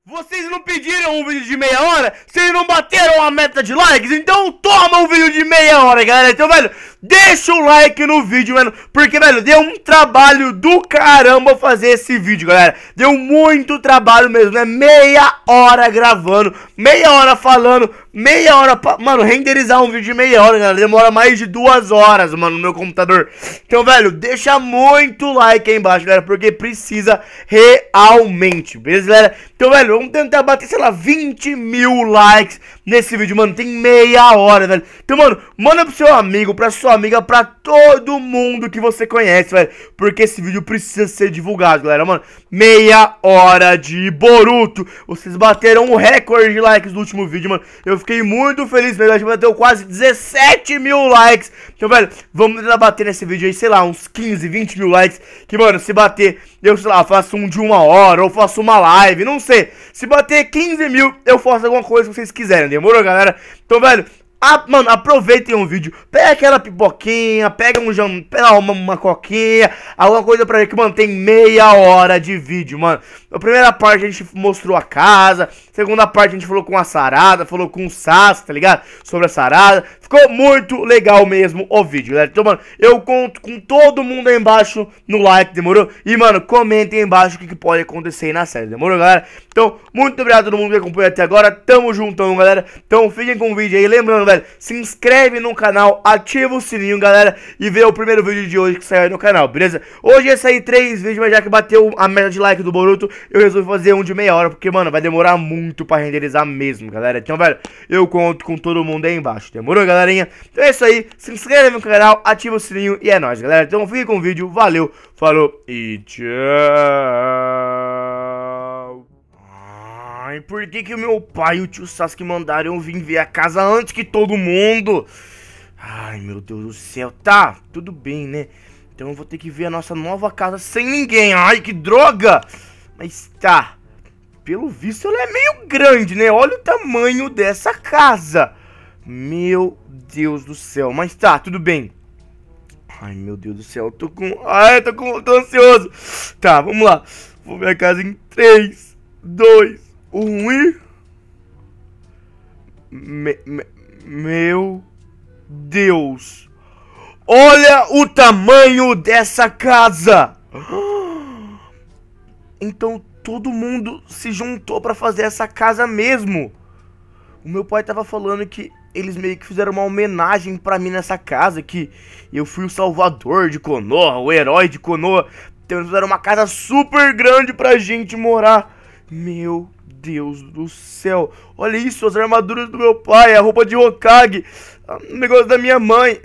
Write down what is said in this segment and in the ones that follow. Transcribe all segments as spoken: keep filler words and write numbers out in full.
Vocês não pediram um vídeo de meia hora? Vocês não bateram a meta de likes? Então toma um vídeo de meia hora, galera. Então, velho, deixa o like no vídeo, mano. Porque, velho, deu um trabalho do caramba fazer esse vídeo, galera. Deu muito trabalho mesmo, né? Meia hora gravando, meia hora falando, meia hora... Pa... Mano, renderizar um vídeo de meia hora, galera, demora mais de duas horas, mano, no meu computador. Então, velho, deixa muito like aí embaixo, galera, porque precisa realmente, beleza, galera? Então, velho, vamos tentar bater, sei lá, vinte mil likes nesse vídeo, mano. Tem meia hora, velho. Então, mano, manda pro seu amigo, pra sua amiga, pra todo mundo que você conhece, velho. Porque esse vídeo precisa ser divulgado, galera, mano. Meia hora de Boruto. Vocês bateram um recorde de likes no último vídeo, mano. Eu fiquei muito feliz mesmo. A gente bateu quase dezessete mil likes. Então, velho, vamos tentar bater nesse vídeo aí, sei lá, uns quinze, vinte mil likes. Que, mano, se bater, eu, sei lá, faço um de uma hora ou faço uma live, não sei. Se bater quinze mil, eu faço alguma coisa que vocês quiserem, demorou, galera? Então, velho, a, mano, aproveitem o vídeo, pega aquela pipoquinha, pega um jam, pega uma, uma coquinha, alguma coisa pra ver que, mano, tem meia hora de vídeo, mano. Na primeira parte a gente mostrou a casa, segunda parte a gente falou com a Sarada, falou com o Sasuke, tá ligado? Sobre a Sarada, ficou muito legal mesmo o vídeo, galera. Então, mano, eu conto com todo mundo aí embaixo no like, demorou? E, mano, comentem aí embaixo o que, que pode acontecer aí na série, demorou, galera? Então, muito obrigado a todo mundo que acompanhou até agora, tamo juntão, galera. Então, fiquem com o vídeo aí, lembrando, velho, se inscreve no canal, ativa o sininho, galera, e vê o primeiro vídeo de hoje que saiu aí no canal, beleza? Hoje ia sair três vídeos, mas já que bateu a meta de like do Boruto, eu resolvi fazer um de meia hora, porque, mano, vai demorar muito pra renderizar mesmo, galera. Então, velho, eu conto com todo mundo aí embaixo, demorou, galerinha? Então é isso aí, se inscreve no canal, ativa o sininho e é nóis, galera. Então fique com o vídeo, valeu, falou e tchau. Ai, por que que o meu pai e o tio Sasuke mandaram eu vir ver a casa antes que todo mundo? Ai, meu Deus do céu. Tá, tudo bem, né? Então eu vou ter que ver a nossa nova casa sem ninguém. Ai, que droga! Mas tá, pelo visto ela é meio grande, né? Olha o tamanho dessa casa. Meu Deus do céu. Mas tá, tudo bem. Ai, meu Deus do céu. Eu tô com... Ai, eu tô, com... tô ansioso. Tá, vamos lá. Vou ver a casa em três, dois, um e... Me... Me... Meu Deus. Olha o tamanho dessa casa. Então todo mundo se juntou pra fazer essa casa mesmo. O meu pai tava falando que eles meio que fizeram uma homenagem pra mim nessa casa, que eu fui o salvador de Konoha, o herói de Konoha. Então eles fizeram uma casa super grande pra gente morar. Meu Deus do céu. Olha isso, as armaduras do meu pai, a roupa de Hokage, o negócio da minha mãe.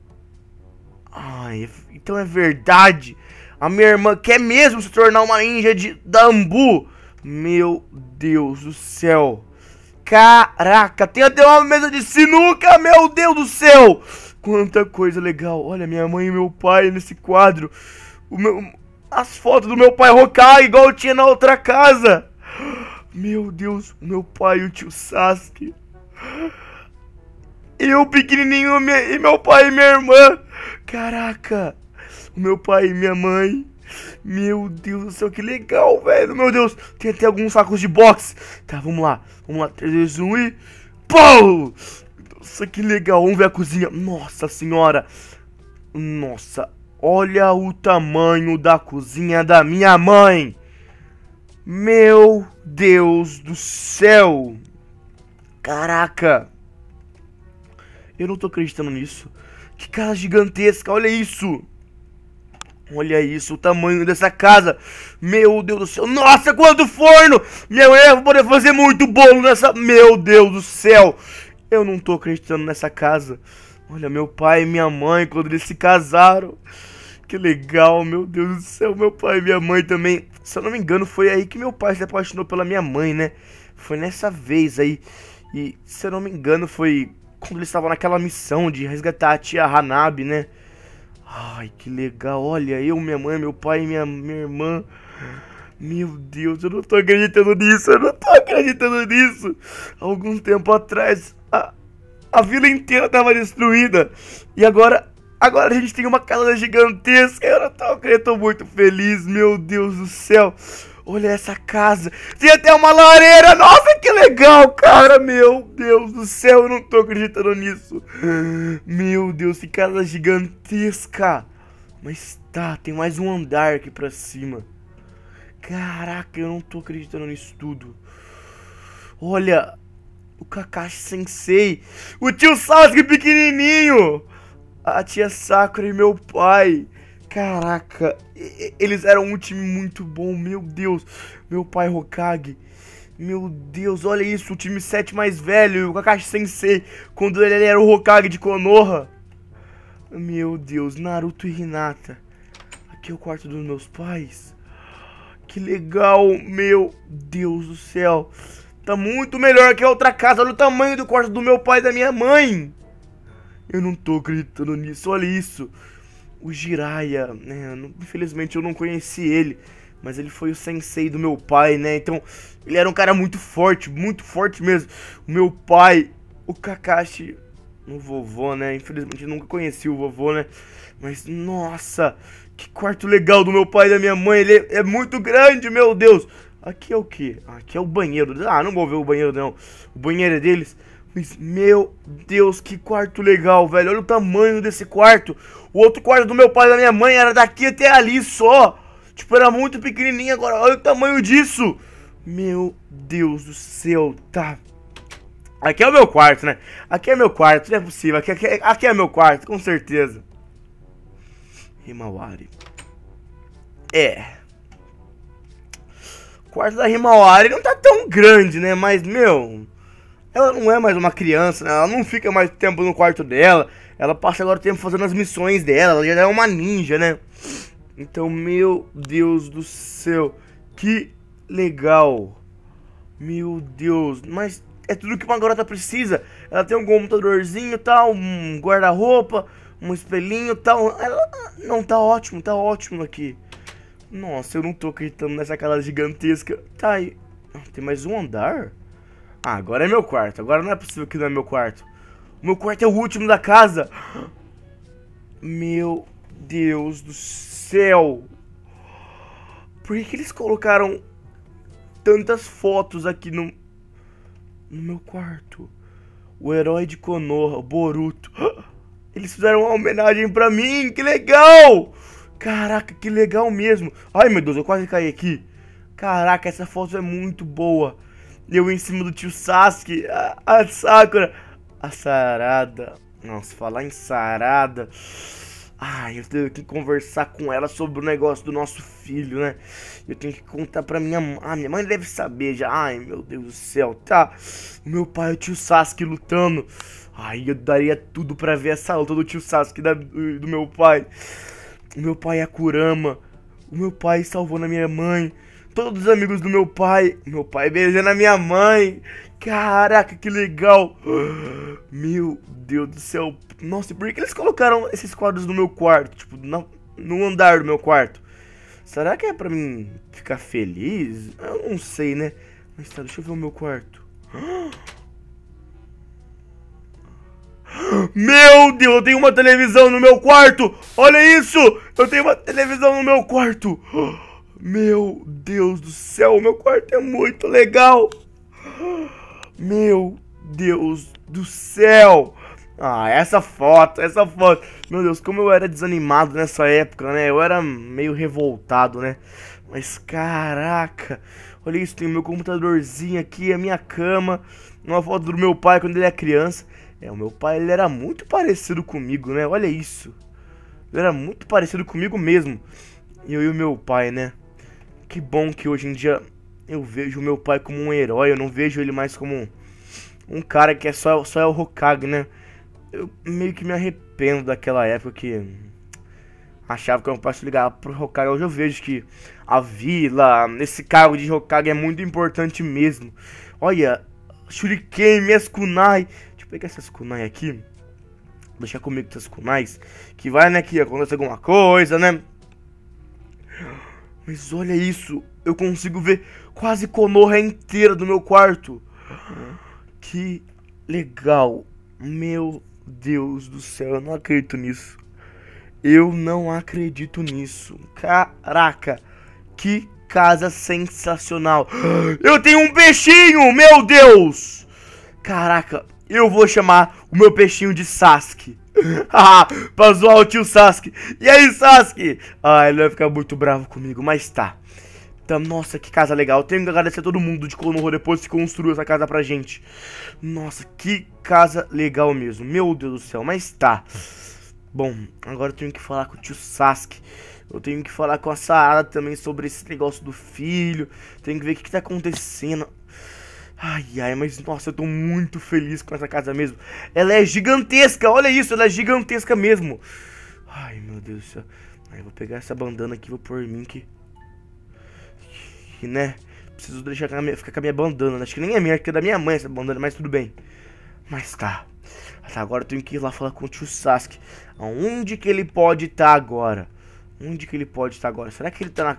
Ai, então é verdade. A minha irmã quer mesmo se tornar uma ninja de Danbu. Meu Deus do céu. Caraca, tem até uma mesa de sinuca, meu Deus do céu. Quanta coisa legal. Olha, minha mãe e meu pai nesse quadro. O meu, as fotos do meu pai Hokage, igual eu tinha na outra casa. Meu Deus, o meu pai e o tio Sasuke. Eu pequenininho e meu pai e minha irmã. Caraca. O meu pai e minha mãe. Meu Deus do céu, que legal, velho. Meu Deus, tem até alguns sacos de boxe. Tá, vamos lá. Vamos lá, três, dois, um e... Pô! Nossa, que legal. Vamos ver a cozinha. Nossa senhora. Nossa, olha o tamanho da cozinha da minha mãe. Meu Deus do céu. Caraca. Eu não tô acreditando nisso. Que casa gigantesca, olha isso. Olha isso, o tamanho dessa casa. Meu Deus do céu. Nossa, quanto forno. Minha mulher vai poder fazer muito bolo nessa... Meu Deus do céu. Eu não tô acreditando nessa casa. Olha, meu pai e minha mãe, quando eles se casaram. Que legal, meu Deus do céu. Meu pai e minha mãe também. Se eu não me engano, foi aí que meu pai se apaixonou pela minha mãe, né? Foi nessa vez aí. E, se eu não me engano, foi quando eles estavam naquela missão de resgatar a tia Hanabi, né? Ai, que legal. Olha, eu, minha mãe, meu pai e minha, minha irmã. Meu Deus, eu não tô acreditando nisso. Eu não tô acreditando nisso. Há algum tempo atrás, a, a vila inteira tava destruída. E agora, agora a gente tem uma casa gigantesca. Eu não tô acreditando, tô muito feliz. Meu Deus do céu. Olha essa casa. Tem até uma lareira. Nossa, que legal, cara. Meu Deus do céu, eu não tô acreditando nisso. Meu Deus, que casa gigantesca. Mas tá, tem mais um andar aqui pra cima. Caraca, eu não tô acreditando nisso tudo. Olha, o Kakashi Sensei. O tio Sasuke pequenininho. A tia Sakura e meu pai. Caraca, eles eram um time muito bom, meu Deus. Meu pai Hokage. Meu Deus, olha isso, o time sete mais velho, o Kakashi Sensei, quando ele era o Hokage de Konoha. Meu Deus, Naruto e Hinata. Aqui é o quarto dos meus pais. Que legal, meu Deus do céu. Tá muito melhor que a outra casa, olha o tamanho do quarto do meu pai e da minha mãe. Eu não tô acreditando nisso, olha isso. O Jiraiya, né, infelizmente eu não conheci ele, mas ele foi o sensei do meu pai, né, então ele era um cara muito forte, muito forte mesmo. O meu pai, o Kakashi, o vovô, né, infelizmente eu nunca conheci o vovô, né, mas nossa, que quarto legal do meu pai e da minha mãe, ele é, é muito grande, meu Deus. Aqui é o que? Aqui é o banheiro, ah, não vou ver o banheiro não, o banheiro é deles. Mas, meu Deus, que quarto legal, velho. Olha o tamanho desse quarto. O outro quarto do meu pai e da minha mãe era daqui até ali só. Tipo, era muito pequenininho. Agora, olha o tamanho disso. Meu Deus do céu, tá. Aqui é o meu quarto, né? Aqui é meu quarto, não é possível. Aqui, aqui, aqui é meu quarto, com certeza. Himawari. É. O quarto da Himawari não tá tão grande, né? Mas, meu... ela não é mais uma criança, né? Ela não fica mais tempo no quarto dela. Ela passa agora o tempo fazendo as missões dela. Ela já é uma ninja, né? Então, meu Deus do céu. Que legal. Meu Deus. Mas é tudo que uma garota precisa. Ela tem um computadorzinho e tal. Um guarda-roupa. Um espelhinho e tal. Ela... não, tá ótimo. Tá ótimo aqui. Nossa, eu não tô acreditando nessa casa gigantesca. Tá aí. Tem mais um andar? Ah, agora é meu quarto. Agora não é possível que não é meu quarto. O meu quarto é o último da casa. Meu Deus do céu. Por que, que eles colocaram tantas fotos aqui no, no meu quarto? O herói de Konoha, o Boruto. Eles fizeram uma homenagem pra mim. Que legal. Caraca, que legal mesmo. Ai, meu Deus, eu quase caí aqui. Caraca, essa foto é muito boa. Eu em cima do tio Sasuke, a, a Sakura, a Sarada. Nossa, falar em Sarada. Ai, eu tenho que conversar com ela sobre o negócio do nosso filho, né? Eu tenho que contar pra minha mãe. Ah, minha mãe deve saber já. Ai, meu Deus do céu, tá? O meu pai e o tio Sasuke lutando. Ai, eu daria tudo pra ver essa luta do tio Sasuke da, do, do meu pai. O meu pai é a Kurama. O meu pai salvou a minha mãe. Todos os amigos do meu pai. Meu pai beijando a minha mãe. Caraca, que legal. Meu Deus do céu. Nossa, por que eles colocaram esses quadros no meu quarto? Tipo, no, no andar do meu quarto. Será que é pra mim ficar feliz? Eu não sei, né? Mas tá, deixa eu ver o meu quarto. Meu Deus, eu tenho uma televisão no meu quarto. Olha isso. Eu tenho uma televisão no meu quarto. Meu Deus do céu, meu quarto é muito legal. Meu Deus do céu. Ah, essa foto, essa foto. Meu Deus, como eu era desanimado nessa época, né? Eu era meio revoltado, né? Mas caraca, olha isso, tem o meu computadorzinho aqui, a minha cama. Uma foto do meu pai quando ele era criança. É, o meu pai, ele era muito parecido comigo, né? Olha isso. Ele era muito parecido comigo mesmo. Eu e o meu pai, né? Que bom que hoje em dia eu vejo o meu pai como um herói. Eu não vejo ele mais como um, um cara que é só, só é o Hokage, né? Eu meio que me arrependo daquela época que achava que eu não posso ligar pro Hokage. Hoje eu vejo que a vila, esse cargo de Hokage é muito importante mesmo. Olha, Shuriken, minhas kunai. Deixa eu pegar essas kunai aqui. Vou deixar comigo essas kunais. Que vai, né, que acontece alguma coisa, né? Mas olha isso, eu consigo ver quase Konoha inteira do meu quarto. Que legal. Meu Deus do céu, eu não acredito nisso. Eu não acredito nisso. Caraca, que casa sensacional. Eu tenho um peixinho, meu Deus. Caraca, eu vou chamar o meu peixinho de Sasuke. Ah, pra zoar o tio Sasuke. E aí, Sasuke? Ah, ele vai ficar muito bravo comigo, mas tá. Então, nossa, que casa legal. Tenho que agradecer a todo mundo de Konoha depois que construiu essa casa pra gente. Nossa, que casa legal mesmo. Meu Deus do céu, mas tá. Bom, agora eu tenho que falar com o tio Sasuke. Eu tenho que falar com a Sarada também sobre esse negócio do filho. Tenho que ver o que, que tá acontecendo. Ai, ai, mas nossa, eu tô muito feliz com essa casa mesmo. Ela é gigantesca, olha isso, ela é gigantesca mesmo. Ai, meu Deus do céu. Aí eu vou pegar essa bandana aqui, vou pôr em mim que... que, né? Preciso deixar com a minha, ficar com a minha bandana. Acho que nem é minha, acho que é da minha mãe essa bandana, mas tudo bem. Mas tá. Tá, agora eu tenho que ir lá falar com o tio Sasuke. Aonde que ele pode estar agora? Onde que ele pode estar agora? Será que ele tá na...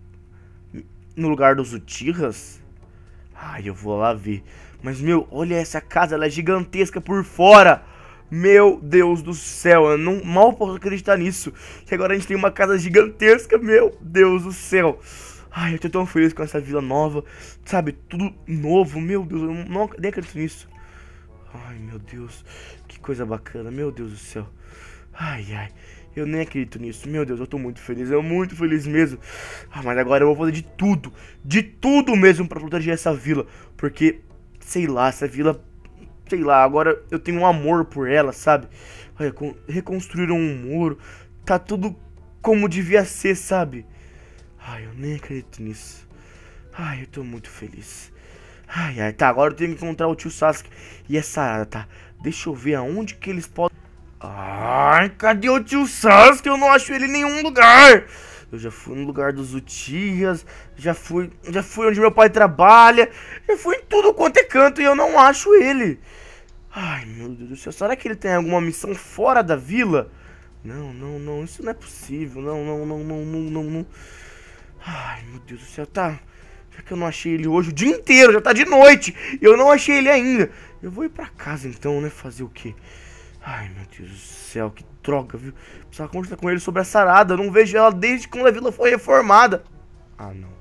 no lugar dos Uchihas? Ai, eu vou lá ver. Mas, meu, olha essa casa, ela é gigantesca por fora. Meu Deus do céu, eu não, mal posso acreditar nisso. Que agora a gente tem uma casa gigantesca, meu Deus do céu. Ai, eu tô tão feliz com essa vila nova. Sabe, tudo novo, meu Deus, eu não, nem acredito nisso. Ai, meu Deus, que coisa bacana, meu Deus do céu. Ai, ai, eu nem acredito nisso, meu Deus, eu tô muito feliz, eu muito feliz mesmo. Ah, mas agora eu vou fazer de tudo, de tudo mesmo pra proteger essa vila. Porque, sei lá, essa vila, sei lá, agora eu tenho um amor por ela, sabe? Olha, reconstruíram um muro, tá tudo como devia ser, sabe? Ai, eu nem acredito nisso. Ai, eu tô muito feliz. Ai, ai, tá, agora eu tenho que encontrar o tio Sasuke e a Sarada, tá? Deixa eu ver aonde que eles podem... Ai, cadê o tio Sasuke? Eu não acho ele em nenhum lugar. Eu já fui no lugar dos Uchihas, já fui, já fui onde meu pai trabalha, já fui em tudo quanto é canto e eu não acho ele. Ai, meu Deus do céu, será que ele tem alguma missão fora da vila? Não, não, não, isso não é possível, não, não, não, não, não, não, não. Ai, meu Deus do céu, tá... Já que eu não achei ele hoje o dia inteiro, já tá de noite, e eu não achei ele ainda. Eu vou ir pra casa então, né, fazer o quê? Ai, meu Deus do céu, que droga, viu? Precisava conversar com ele sobre a Sarada, eu não vejo ela desde quando a vila foi reformada. Ah, não.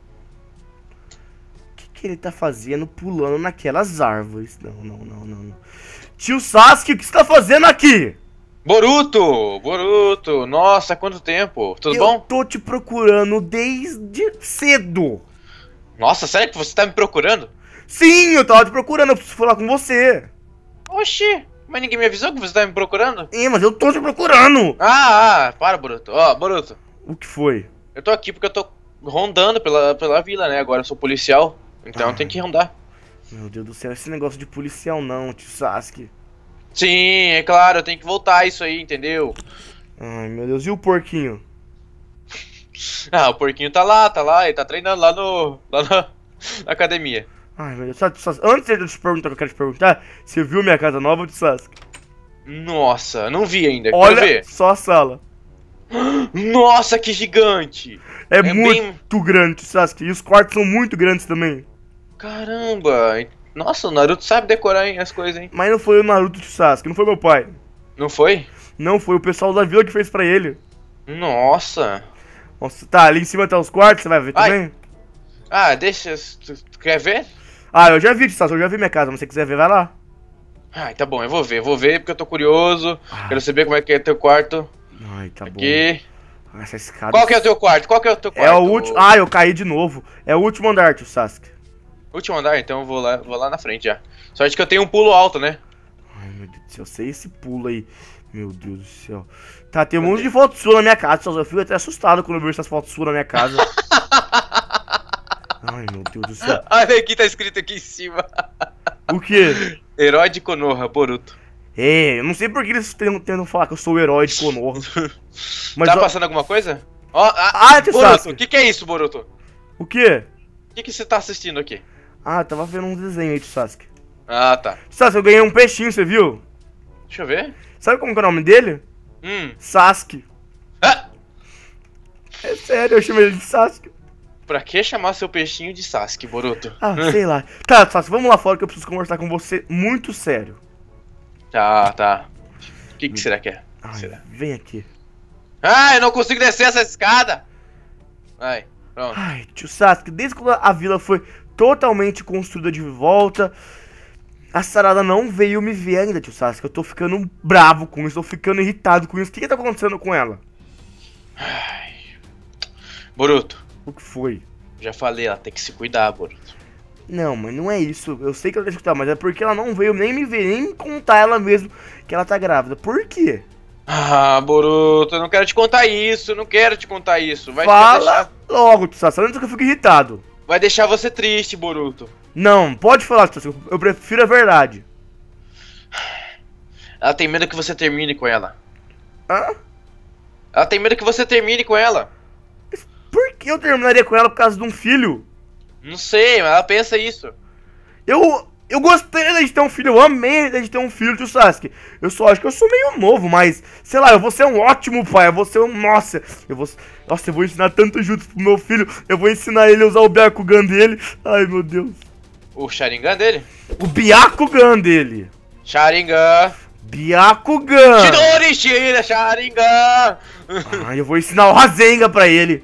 O que que ele tá fazendo pulando naquelas árvores? Não, não, não, não, não. Tio Sasuke, o que você tá fazendo aqui? Boruto, Boruto, nossa, quanto tempo, tudo eu bom? Eu tô te procurando desde cedo. Nossa, sério que você tá me procurando? Sim, eu tava te procurando, eu preciso falar com você. Oxi, mas ninguém me avisou que você tá me procurando? É, mas eu tô te procurando. Ah, ah, para, Boruto. Ó, Boruto. O que foi? Eu tô aqui porque eu tô rondando pela, pela vila, né? Agora eu sou policial, então Ah. tem que rondar. Meu Deus do céu, esse negócio de policial não, tio Sasuke. Sim, é claro, eu tenho que voltar isso aí, entendeu? Ai, meu Deus, e o porquinho? Ah, o porquinho tá lá, tá lá, ele tá treinando lá no... lá na, na academia. Ai, meu Deus, Sasuke, Sasuke, antes de eu te perguntar o que eu quero te perguntar, você viu minha casa nova, tio Sasuke? Nossa, não vi ainda, quero Olha ver. só a sala. Nossa, que gigante! É, É muito bem- grande, tio Sasuke, e os quartos são muito grandes também. Caramba! Nossa, o Naruto sabe decorar, hein, as coisas, hein? Mas não foi o Naruto, tio Sasuke, não foi meu pai. Não foi? Não, foi o pessoal da vila que fez pra ele. Nossa! Nossa, tá, ali em cima tá os quartos, você vai ver Ai. também? Ah, deixa. Tu, tu quer ver? Ah, eu já vi, tio Sasuke, eu já vi minha casa, mas se você quiser ver, vai lá. Ai, tá bom, eu vou ver, vou ver porque eu tô curioso. Ah. Quero saber como é que é teu quarto. Ai, tá bom. Aqui. Ah, essa escada... Qual que é o teu quarto? Qual que é o teu quarto? É o último... Ah, eu caí de novo. É o último andar, tio Sasuke. Último andar, então eu vou lá, vou lá na frente já. Sorte que eu tenho um pulo alto, né? Ai, meu Deus do céu, sei esse pulo aí. Meu Deus do céu. Tá, tem um monte de fotos suas na minha casa, só eu fico até assustado quando eu vejo essas fotos suas na minha casa. Ai, meu Deus do céu. Olha aqui, tá escrito aqui em cima. O quê? Herói de Konoha, Boruto. É, eu não sei por que eles tentam, tentam falar que eu sou o herói de Konoha. Mas Tá ó- passando alguma coisa? Ó, ah, Ah, tio Boruto, Sasuke. o que que é isso, Boruto? O quê? O que que você tá assistindo aqui? Ah, eu tava vendo um desenho aí, tio Sasuke. Ah, tá. Tio Sasuke, eu ganhei um peixinho, você viu? Deixa eu ver. Sabe como que é o nome dele? Hum. Sasuke. Ah, É sério, eu chamei ele de Sasuke. pra que chamar seu peixinho de Sasuke, Boruto? Ah, sei lá. Tá, Sasuke, vamos lá fora que eu preciso conversar com você muito sério. Tá, tá. O que que será que é? Ai, Será? vem aqui. Ah, eu não consigo descer essa escada! Vai, Pronto. Ai, tio Sasuke, desde quando a vila foi totalmente construída de volta, a Sarada não veio me ver ainda, tio Sasuke. Eu tô ficando bravo com isso, tô ficando irritado com isso. O que que tá acontecendo com ela? Ai. Boruto. O que foi? Já falei, ela tem que se cuidar, Boruto. Não, mas não é isso. Eu sei que ela tem que escutar, mas é porque ela não veio nem me ver, nem me contar ela mesmo que ela tá grávida. Por quê? Ah, Boruto, eu não quero te contar isso, eu não quero te contar isso. Vai Fala deixar... logo, tio Sasuke, antes que eu fico irritado. Vai deixar você triste, Boruto. Não, pode falar, tio Sasuke, eu prefiro a verdade. Ela tem medo que você termine com ela. Hã? Ela tem medo que você termine com ela. Por que eu terminaria com ela por causa de um filho? Não sei, mas ela pensa isso. Eu... Eu gostei de ter um filho, eu amei de ter um filho, tio Sasuke. Eu só acho que eu sou meio novo, mas, sei lá, eu vou ser um ótimo pai, eu vou ser um... Nossa, eu vou... Nossa, eu vou ensinar tanto jutsu pro meu filho, eu vou ensinar ele a usar o Byakugan dele. Ai, meu Deus. O Sharingan dele? O Byakugan dele. Sharingan. Byakugan. Chidori, Shira, Sharingan. Ai, eu vou ensinar o Rasengan pra ele.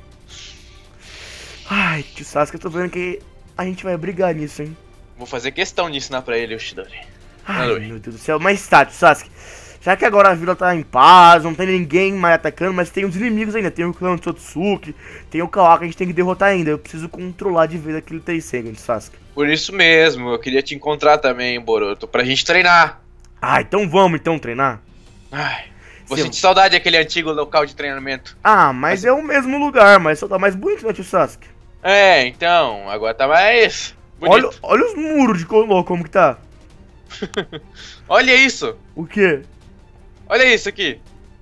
Ai, tio Sasuke, eu tô vendo que a gente vai brigar nisso, hein. Vou fazer questão de ensinar pra ele o Chidori. Ai, meu Deus do céu. Mas tá, tio Sasuke, já que agora a vila tá em paz, não tem ninguém mais atacando, mas tem os inimigos ainda. Tem o clã Totsuki, tem o Kawaki que a gente tem que derrotar ainda. Eu preciso controlar de vez aquele Tenseigan, tio Sasuke. Por isso mesmo, eu queria te encontrar também, Boruto, pra gente treinar. Ah, então vamos então treinar? Ai, vou Sim. sentir saudade daquele antigo local de treinamento. Ah, mas, mas é o mesmo lugar, mas só tá mais bonito, né, tio Sasuke? É, então, agora tá mais... Olha, olha os muros de Konoha, como que tá. Olha isso. O quê? Olha isso aqui.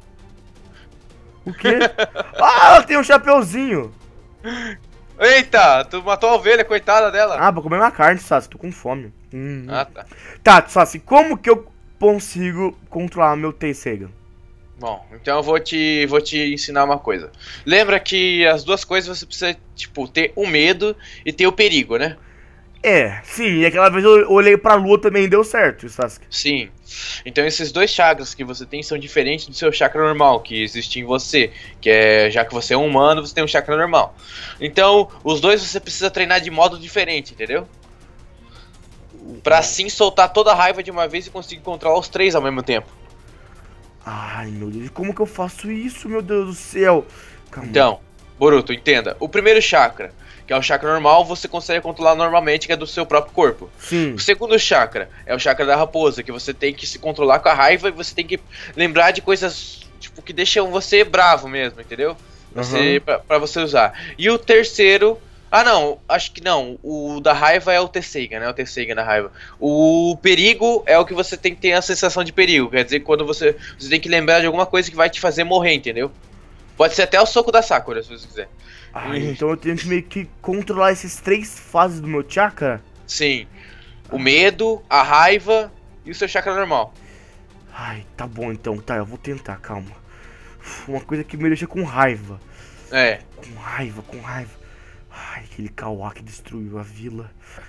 O quê? Ah, ela tem um chapeuzinho. Eita, tu matou a ovelha, coitada dela. Ah, vou comer uma carne, Sasuke, tô com fome. Hum. Ah, tá. Tá, Sasuke, como que eu consigo controlar meu Tenseigan? Bom, então eu vou te, vou te ensinar uma coisa. Lembra que as duas coisas você precisa, tipo, ter o medo e ter o perigo, né? É, sim, e aquela vez eu olhei pra lua também e deu certo, Sasuke. Sim. Então esses dois chakras que você tem são diferentes do seu chakra normal que existe em você. Que é, já que você é um humano, você tem um chakra normal. Então, os dois você precisa treinar de modo diferente, entendeu? Pra assim soltar toda a raiva de uma vez e conseguir controlar os três ao mesmo tempo. Ai, meu Deus, como que eu faço isso, meu Deus do céu? Calma. Então, Boruto, entenda. O primeiro chakra, que é o chakra normal, você consegue controlar normalmente, que é do seu próprio corpo. Sim. O segundo chakra é o chakra da raposa, que você tem que se controlar com a raiva e você tem que lembrar de coisas, tipo, que deixam você bravo mesmo, entendeu? Você, Uhum. pra, pra você usar. E o terceiro... Ah, não, acho que não. O da raiva é o Tenseigan, né? O Tenseigan da raiva. O perigo é o que você tem que ter a sensação de perigo. Quer dizer, quando você... Você tem que lembrar de alguma coisa que vai te fazer morrer, entendeu? Pode ser até o soco da Sakura, se você quiser. Ai, então eu tenho que meio que controlar essas três fases do meu chakra? Sim. O medo, a raiva e o seu chakra normal. Ai, tá bom então, tá, eu vou tentar, calma. Uma coisa que me deixa com raiva. É. Com raiva, com raiva. Ai, aquele Kawaki destruiu a vila.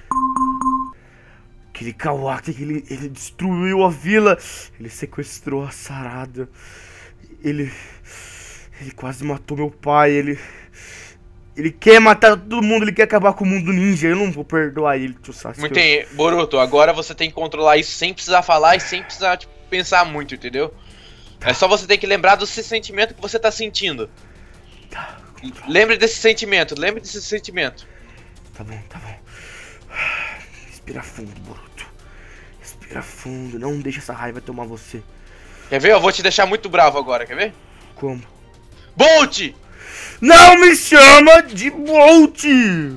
Aquele Kawaki, ele, ele destruiu a vila. Ele sequestrou a Sarada. Ele... Ele quase matou meu pai, ele... Ele quer matar todo mundo, ele quer acabar com o mundo ninja. Eu não vou perdoar ele, tio Sasuke. Muito bem, Boruto, agora você tem que controlar isso sem precisar falar e sem precisar, tipo, pensar muito, entendeu? É só você ter que lembrar do sentimento que você tá sentindo. Tá. Lembre desse sentimento, lembre desse sentimento. Tá bom, tá bom. Respira fundo, Boruto. Respira fundo, não deixa essa raiva tomar você. Quer ver? Eu vou te deixar muito bravo agora, quer ver? Como? Bolt! Não me chama de Bolt!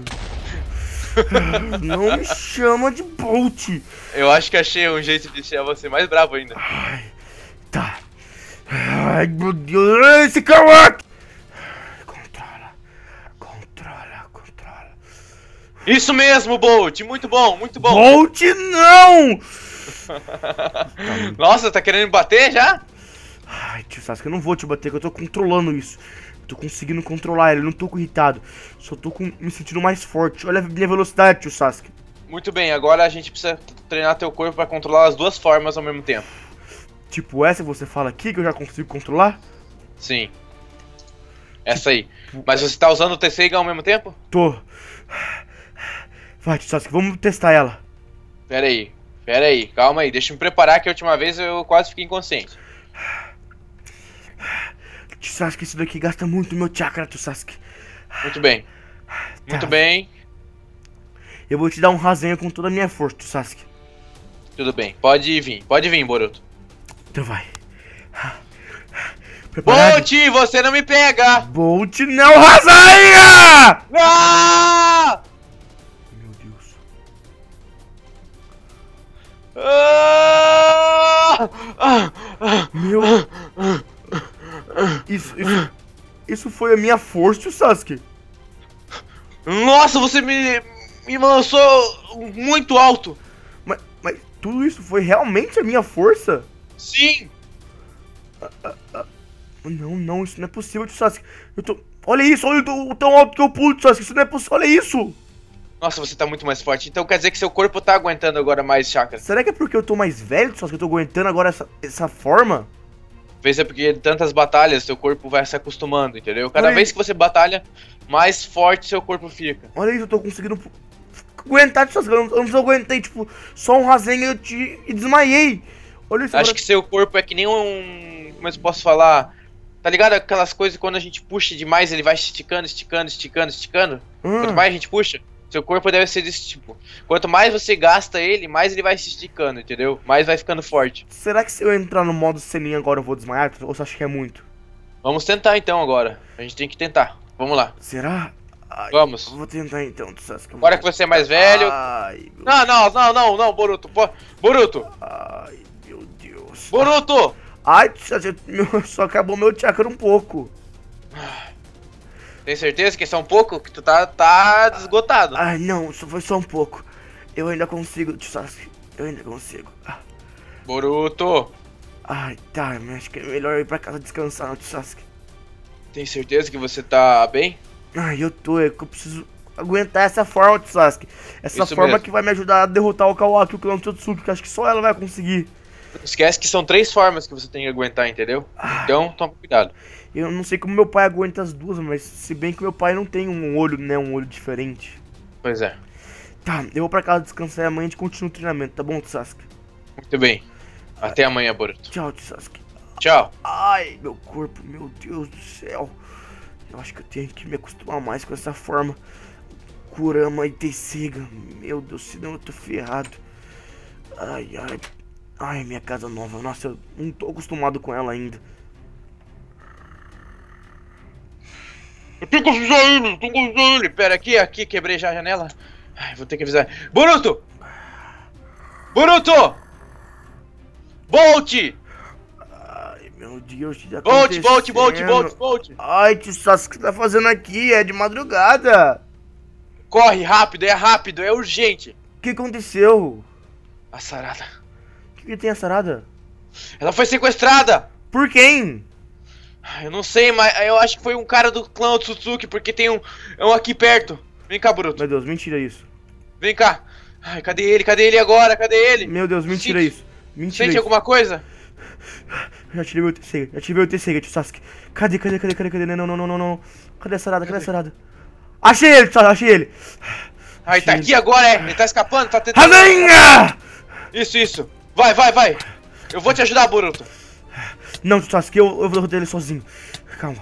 Não me chama de Bolt! Eu acho que achei um jeito de deixar você mais bravo ainda. Ai, tá. Ai, meu Deus, esse Kawaki! Controla, controla, controla. Isso mesmo, Bolt! Muito bom, muito bom! Bolt não! Nossa, tá querendo me bater já? Ai, tio Sasuke, eu não vou te bater, que eu tô controlando isso. Eu tô conseguindo controlar ele, não tô irritado. Só tô com, me sentindo mais forte. Olha a minha velocidade, tio Sasuke. Muito bem, agora a gente precisa treinar teu corpo pra controlar as duas formas ao mesmo tempo. Tipo essa que você fala aqui, que eu já consigo controlar? Sim. Essa aí. Mas você tá usando o Tesseiga ao mesmo tempo? Tô. Vai, Sasuke, vamos testar ela. Pera aí, pera aí, calma aí. Deixa eu me preparar que a última vez eu quase fiquei inconsciente. Sasuke, isso daqui gasta muito meu chakra, Sasuke. Muito bem. Muito Tá. bem. Eu vou te dar um rasenho com toda a minha força, Sasuke. Tudo bem. Pode vir. Pode vir, Boruto. Então vai. Preparado? Bolt, você não me pega! Bolt não, rasenha! Ah! Meu Deus. Ah! Ah! Ah! Meu... Isso, isso... Isso foi a minha força, Sasuke. Nossa, você me, me lançou muito alto. Mas, mas tudo isso foi realmente a minha força? Sim. Não, não, isso não é possível, Sasuke. Eu tô... Olha isso, olha o tão alto que eu pulo, Sasuke. Isso não é possível, olha isso. Nossa, você tá muito mais forte. Então quer dizer que seu corpo tá aguentando agora mais chakra. Será que é porque eu tô mais velho, Sasuke? Eu tô aguentando agora essa, essa forma? Talvez é porque de tantas batalhas seu corpo vai se acostumando, entendeu? Cada Olha vez aí. que você batalha, mais forte seu corpo fica. Olha isso, eu tô conseguindo aguentar, Sasuke. Eu não, eu não aguentei, tipo, só um rasenho e eu te e desmaiei. Olha isso. Acho agora... que seu corpo é que nem um... Como eu posso falar? Tá ligado aquelas coisas que quando a gente puxa demais, ele vai esticando, esticando, esticando, esticando? Hum. Quanto mais a gente puxa, seu corpo deve ser desse tipo. Quanto mais você gasta ele, mais ele vai se esticando, entendeu? Mais vai ficando forte. Será que se eu entrar no modo ceninha agora eu vou desmaiar? Ou você acha que é muito? Vamos tentar então agora. A gente tem que tentar. Vamos lá. Será? Ai, Vamos. eu vou tentar então, Sasuke. eu vou Agora que você é mais velho... Ai, meu... Não, não, não, não, não, Boruto. Bo- Boruto! Ai, meu Deus. Boruto! Ai, Sasuke, meu- só acabou meu chakra um pouco. Tem certeza que esse é um pouco? Que tu tá, tá esgotado. Ai, não, só foi só um pouco. Eu ainda consigo, Sasuke. Eu ainda consigo. Ah, Boruto! ai, tá, mas acho que é melhor ir pra casa descansar, Sasuke. Tem certeza que você tá bem? Ai, eu tô, é que eu preciso aguentar essa forma, Sasuke. Essa Isso forma mesmo. que vai me ajudar a derrotar o Kawaki, o clã Tsutsuki, que acho que só ela vai conseguir. Esquece que são três formas que você tem que aguentar, entendeu? Então, toma cuidado. Eu não sei como meu pai aguenta as duas, mas se bem que meu pai não tem um olho, né, um olho diferente. Pois é. Tá, eu vou pra casa descansar e amanhã a gente continua o treinamento, tá bom, Sasuke? Muito bem. Até amanhã, Boruto. Tchau, Sasuke. Tchau. Ai, meu corpo, meu Deus do céu. Eu acho que eu tenho que me acostumar mais com essa forma. Kurama e Tesseiga. Meu Deus, senão eu tô ferrado. Ai, ai. Ai, minha casa nova. Nossa, eu não tô acostumado com ela ainda. Eu tenho que avisar ele, eu tenho que avisar ele. Pera, aqui, aqui, quebrei já a janela. Ai, vou ter que avisar. Boruto! Boruto! Bolt! Ai, meu Deus, o que tá Bolt, Bolt, Bolt, acontecendo? Bolt, Bolt! Ai, tio Sasuke, o que você tá fazendo aqui? É de madrugada. Corre, rápido, é rápido, é urgente. O que aconteceu? A Sarada. O que, que tem a Sarada? Ela foi sequestrada! Por quem? Eu não sei, mas eu acho que foi um cara do clã Tsutsuki, porque tem um, é um aqui perto. Vem cá, Boruto. Meu Deus, mentira isso. Vem cá. Ai, cadê ele? Cadê ele agora? Cadê ele? Meu Deus, mentira Sente- isso. Mentira Sente isso. alguma coisa? Já tirei meu Tesseiga, já tirei meu Tesseiga, tio Sasuke. Cadê, cadê, cadê, cadê, cadê? Não, não, não, não, não. Cadê a Sarada? Cadê a Sarada? Achei ele, Sasuke, achei ele. Ai, tá Achei aqui agora, é. Ele tá escapando, tá tentando... Rasenha! Isso, isso. Vai, vai, vai. Eu vou te ajudar, Boruto. Não, tio Sasuke, eu, eu vou derrotar ele sozinho. Calma.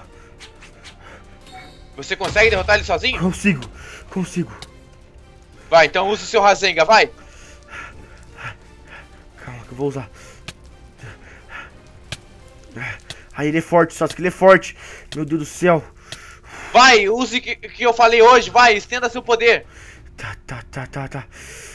Você consegue derrotar ele sozinho? Consigo, consigo. Vai, então use o seu Rasengan, vai. Calma que eu vou usar. Aí ele é forte, Sasuke, ele é forte. Meu Deus do céu. Vai, use o que, que eu falei hoje, vai, estenda seu poder. Tá, tá, tá, tá, tá.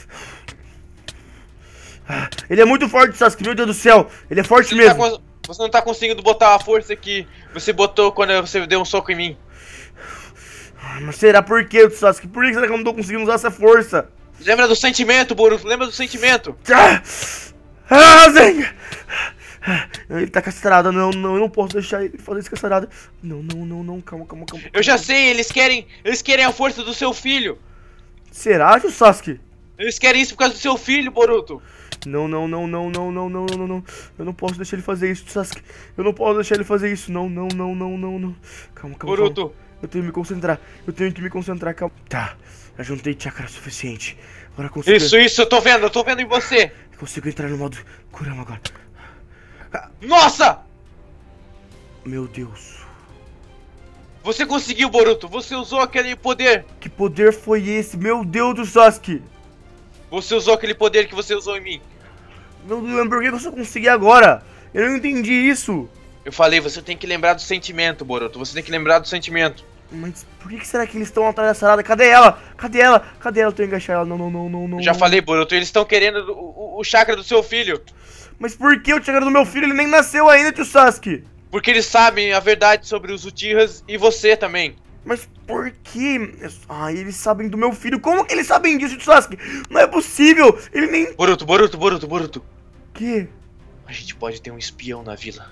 Ah, ele é muito forte, Sasuke, meu Deus do céu. Ele é forte Você não, tá mesmo. cons- você não tá conseguindo botar a força que você botou quando você deu um soco em mim. Ah, mas será por quê, Sasuke? Por que será que eu não tô conseguindo usar essa força? Lembra do sentimento, Boruto, lembra do sentimento. Ah, ah, Zenga! Ele tá com a sarada, não, não, eu não posso deixar ele fazer isso com a sarada. Não, não, não, não, calma, calma, calma. Eu já sei, eles querem, eles querem a força do seu filho. Será, tio Sasuke? Eles querem isso por causa do seu filho, Boruto. Não, não, não, não, não, não, não, não, não. Eu não posso deixar ele fazer isso, Sasuke. Eu não posso deixar ele fazer isso. Não, não, não, não, não, não. Calma, calma, Boruto. calma. Eu tenho que me concentrar. Eu tenho que me concentrar, calma. Tá, já juntei chakra suficiente. Agora eu consigo... Isso, isso, eu tô vendo, eu tô vendo em você. Eu consigo entrar no modo Kurama agora. Nossa! Meu Deus. Você conseguiu, Boruto. Você usou aquele poder. Que poder foi esse? Meu Deus do Sasuke. Você usou aquele poder que você usou em mim. Meu Deus, por que eu só consegui agora? Eu não entendi isso. Eu falei, você tem que lembrar do sentimento, Boruto. Você tem que lembrar do sentimento. Mas por que que será que eles estão atrás da Sarada? Cadê ela? Cadê ela? Cadê ela? Eu tenho que achar ela. Não, não, não, não, não. Já não. falei, Boruto. Eles estão querendo o, o, o chakra do seu filho. Mas por que o chakra do meu filho? Ele nem nasceu ainda, tio Sasuke. Porque eles sabem a verdade sobre os Uchihas e você também. Mas por que? Ah, eles sabem do meu filho. Como que eles sabem disso, tio Sasuke? Não é possível. Ele nem... Boruto, Boruto, Boruto, Boruto. Que? A gente pode ter um espião na vila.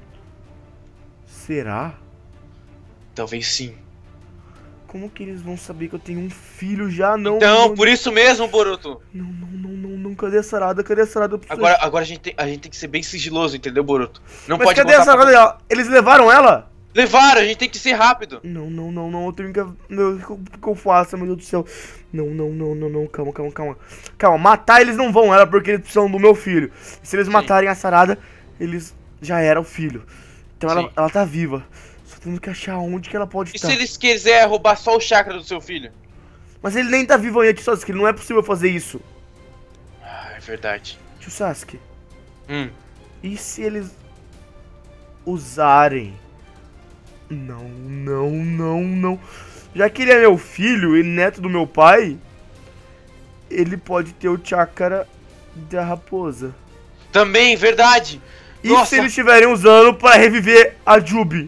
Será? Talvez sim. Como que eles vão saber que eu tenho um filho já? Não. Então, não, por isso mesmo, Boruto. Não, não, não, não, não. Cadê a Sarada? Cadê a Sarada? Eu preciso- Agora, agora a, gente tem, a gente tem que ser bem sigiloso, entendeu, Boruto? Não Mas pode cadê a botar pra- Sarada? Eles levaram ela? Levaram, a gente tem que ser rápido. Não, não, não, não, eu tenho que... Meu, o que que eu faço, meu Deus do céu? Não, não, não, não, não, calma, calma, calma. Calma, matar eles não vão ela porque eles precisam do meu filho. Se eles Sim. matarem a Sarada, eles já era o filho. Então ela, Sim. ela tá viva. Só temos que achar onde que ela pode E estar. se eles quiserem roubar só o chakra do seu filho? Mas ele nem tá vivo ainda, tio Sasuke, não é possível fazer isso. Ah, é verdade. Tio Sasuke, Hum, e se eles usarem... Não, não, não, não. Já que ele é meu filho e neto do meu pai, ele pode ter o chakra da raposa. também, verdade. E Nossa. se eles estiverem usando para reviver a Jubi?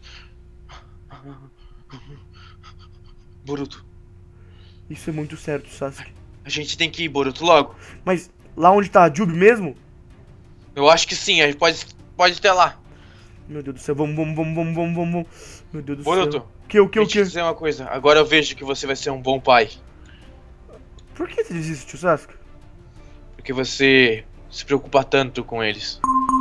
Boruto, Isso é muito certo, Sasuke. a gente tem que ir, Boruto, logo. Mas lá onde tá a Jubi mesmo? Eu acho que sim, a gente pode, pode ter lá. Meu Deus do céu, vamos, vamos, vamos, vamos, vamos, vamos. Meu Deus do Boruto, céu. O que, o que, o deixa eu que? te dizer uma coisa. Agora eu vejo que você vai ser um bom pai. Por que você diz isso, tio Sasuke? Porque você se preocupa tanto com eles.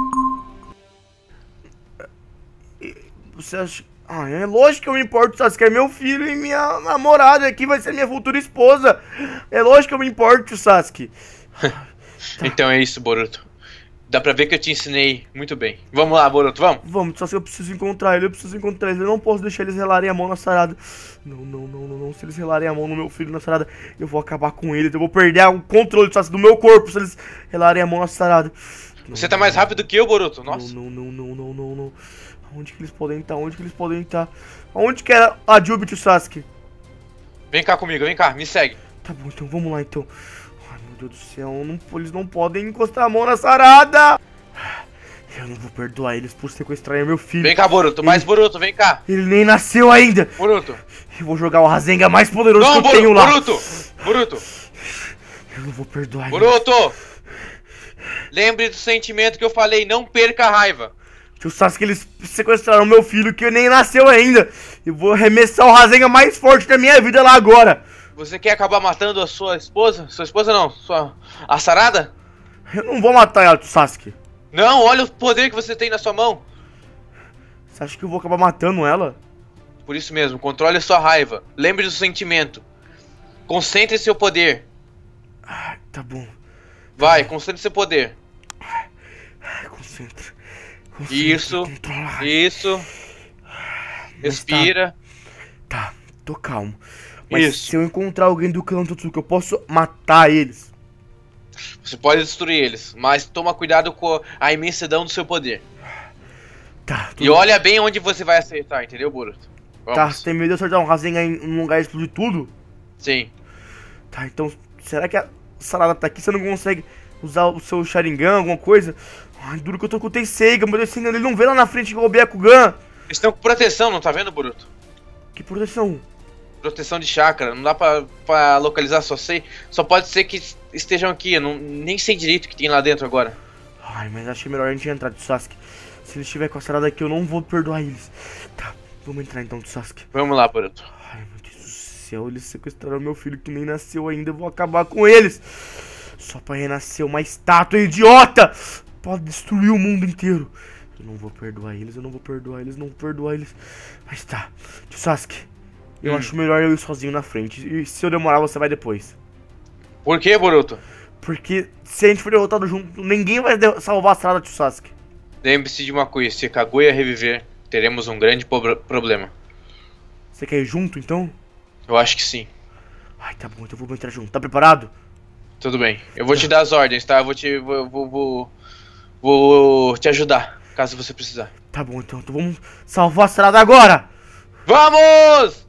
Você acha... Ah, é lógico que eu me importo, Sasuke. É meu filho e minha namorada aqui vai ser minha futura esposa. É lógico que eu me importo, Sasuke. Então é isso, Boruto. Dá pra ver que eu te ensinei muito bem. Vamos lá, Boruto, vamos. Vamos, Sasuke, eu preciso encontrar ele, eu preciso encontrar ele. Eu não posso deixar eles relarem a mão na Sarada. Não, não, não, não, não. Se eles relarem a mão no meu filho na Sarada, eu vou acabar com eles. Eu vou perder o controle, Sasuke, do meu corpo se eles relarem a mão na Sarada. Você tá mais rápido que eu, Boruto. Nossa. Não, não, não, não, não, não. Onde que eles podem estar? Onde que eles podem estar? Onde que era a Jubi, tio Sasuke? Vem cá comigo, vem cá, me segue. Tá bom, então vamos lá, então. Ai, meu Deus do céu, não, eles não podem encostar a mão na Sarada. Eu não vou perdoar eles por sequestrarem meu filho. Vem cá, Boruto, mais Boruto, vem cá. Ele nem nasceu ainda. Boruto. Eu vou jogar o Rasengan mais poderoso Não, que eu tenho lá. Boruto, Boruto, Eu não vou perdoar ele. Boruto. Lembre do sentimento que eu falei, não perca a raiva. Tio Sasuke, eles sequestraram meu filho que nem nasceu ainda. Eu vou arremessar o Rasengan mais forte da minha vida lá agora. Você quer acabar matando a sua esposa? Sua esposa não, sua... a Sarada? Eu não vou matar ela, tio Sasuke. Não, olha o poder que você tem na sua mão. Você acha que eu vou acabar matando ela? Por isso mesmo, controle a sua raiva. Lembre do sentimento. Concentre seu poder. Ah, tá bom. Vai, concentre seu poder. Ai, concentra. Concentra, Isso, controla. isso. Respira. Tá, tô calmo. Mas Isso. se eu encontrar alguém do clã Totsuki, eu posso matar eles. Você pode destruir eles, mas toma cuidado com a imensidão do seu poder. Tá, tudo E olha bem onde você vai acertar, entendeu, Boruto? Tá, Vamos. você tem medo de acertar um Rasengan em um lugar e explodir tudo? Sim. Tá, então, será que a Sarada tá aqui? Você não consegue usar o seu Sharingan, alguma coisa? Ai, duro que eu tô com o Tenseiga, meu Deus, assim, ele não vê lá na frente igual o Byakugan. Eles estão com proteção, não tá vendo, Boruto? Que proteção. Proteção de chakra, não dá pra, pra localizar, só sei. Só pode ser que estejam aqui, eu não, nem sei direito o que tem lá dentro agora. Ai, mas achei melhor a gente entrar, de Sasuke. Se eles estiverem com a Sarada aqui, eu não vou perdoar eles. Tá, vamos entrar então, de Sasuke. Vamos lá, Boruto. Ai, meu Deus do céu, eles sequestraram meu filho que nem nasceu ainda. Eu vou acabar com eles. Só pra renascer uma estátua idiota. Pode destruir o mundo inteiro. Eu não vou perdoar eles, eu não vou perdoar eles, não vou perdoar eles. Mas tá, tio Sasuke, eu hum. acho melhor eu ir sozinho na frente. E se eu demorar, você vai depois. Por que, Boruto? Porque se a gente for derrotado junto, ninguém vai salvar a estrada, tio Sasuke. Lembre-se de uma coisa, se Kaguya reviver, teremos um grande problema. Você quer ir junto, então? Eu acho que sim. Ai, tá bom, então vamos entrar junto. Tá preparado? Tudo bem. Eu vou te dar as ordens, tá? Eu vou te... Vou, vou, vou, vou te ajudar, caso você precisar. Tá bom, então. Então vamos salvar a estrada agora! Vamos!